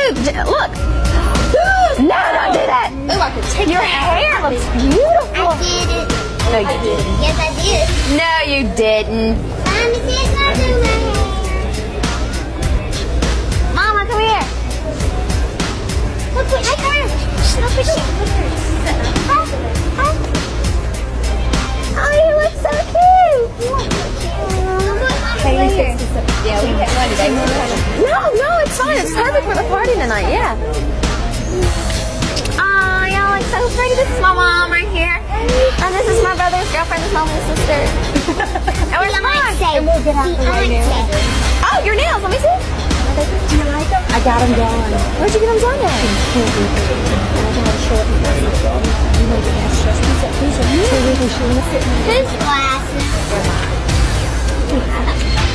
Look. No, don't do that. Ooh, I could take Your hair looks beautiful. I did it. No, you didn't. Yes, I did. No, you didn't. Mommy, see if I do my hair. Mama, come here. Look, wait, I got it. Look what she Oh, you look so cute. You look so cute. Haley fixed this up. Yeah, we had one today. No, it's fine. It's perfect for the party tonight. Yeah. Oh, y'all look so pretty. This is my mom right here. And this is my brother's girlfriend. This is my little sister. And we're fine. And we'll get out the right nails. Oh, your nails. Let me see. Do you like them? I got them done. Where'd you get them done at? His glasses.